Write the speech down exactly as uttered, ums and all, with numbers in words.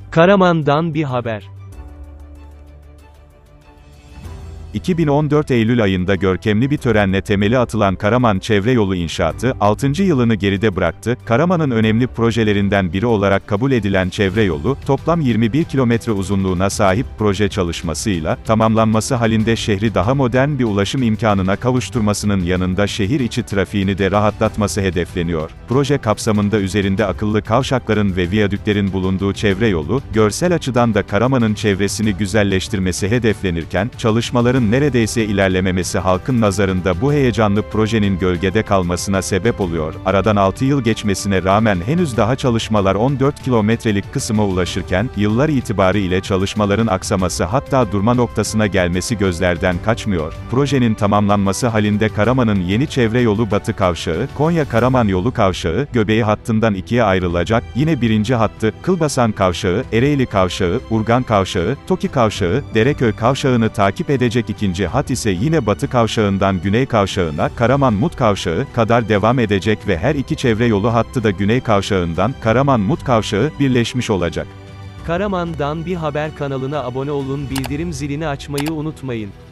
Karaman'dan bir haber. iki bin on dört Eylül ayında görkemli bir törenle temeli atılan Karaman Çevre Yolu inşaatı, altıncı yılını geride bıraktı. Karaman'ın önemli projelerinden biri olarak kabul edilen çevre yolu, toplam yirmi bir kilometre uzunluğuna sahip proje çalışmasıyla, tamamlanması halinde şehri daha modern bir ulaşım imkanına kavuşturmasının yanında şehir içi trafiğini de rahatlatması hedefleniyor. Proje kapsamında üzerinde akıllı kavşakların ve viyadüklerin bulunduğu çevre yolu, görsel açıdan da Karaman'ın çevresini güzelleştirmesi hedeflenirken, çalışmaların neredeyse ilerlememesi halkın nazarında bu heyecanlı projenin gölgede kalmasına sebep oluyor. Aradan altı yıl geçmesine rağmen henüz daha çalışmalar on dört kilometrelik kısma ulaşırken, yıllar itibariyle çalışmaların aksaması hatta durma noktasına gelmesi gözlerden kaçmıyor. Projenin tamamlanması halinde Karaman'ın yeni çevre yolu Batı Kavşağı, Konya-Karaman yolu kavşağı, göbeği hattından ikiye ayrılacak, yine birinci hattı, Kılbasan Kavşağı, Ereğli Kavşağı, Urgan Kavşağı, Toki Kavşağı, Dereköy Kavşağı'nı takip edecek ikinci hat ise yine Batı Kavşağı'ndan Güney Kavşağı'na, Karaman-Mut Kavşağı kadar devam edecek ve her iki çevre yolu hattı da Güney Kavşağı'ndan, Karaman-Mut Kavşağı, birleşmiş olacak. Karaman'dan bir haber kanalına abone olun, bildirim zilini açmayı unutmayın.